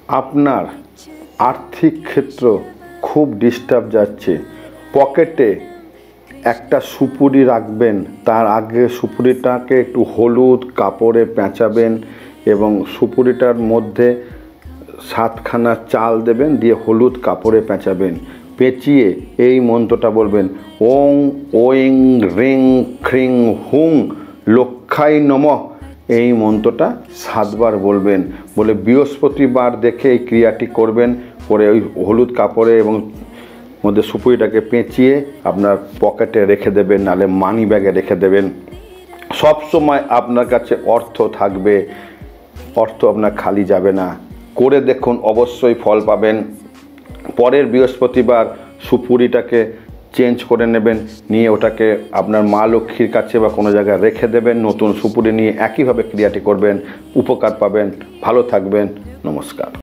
আপনার আর্থিক ক্ষেত্র খুব ডিস্টার্ব যাচ্ছে। পকেটে একটা সুপুরি রাখবেন, তার আগে সুপুরিটাকে একটু হলুদ কাপড়ে পেঁচাবেন এবং সুপুরিটার মধ্যে 7খানা চাল দেবেন, দিয়ে হলুদ কাপড়ে পেঁচাবেন। পেঁচিয়ে এই মন্ত্রটা বলবেন, ওং ওইং রিং খ্রিং হুং লক্ষাই নমঃ। এই মন্ত্রটা 7বার বলবেন। বলে বৃহস্পতিবার দেখে এই ক্রিয়াটি করবেন। করে ওই হলুদ কাপড়ে এবং মধ্যে সুপুরিটাকে পেঁচিয়ে আপনার পকেটে রেখে দেবেন, নাহলে মানি ব্যাগে রেখে দেবেন। সব সময় আপনার কাছে অর্থ থাকবে, অর্থ আপনার খালি যাবে না। করে দেখুন, অবশ্যই ফল পাবেন। পরের বৃহস্পতিবার সুপুরিটাকে চেঞ্জ করে নেবেন, নিয়ে ওটাকে আপনার মা লক্ষ্মীর কাছে বা কোনো জায়গায় রেখে দেবেন। নতুন সুপুরি নিয়ে একইভাবে ক্রিয়াটি করবেন, উপকার পাবেন, ভালো থাকবেন। নমস্কার।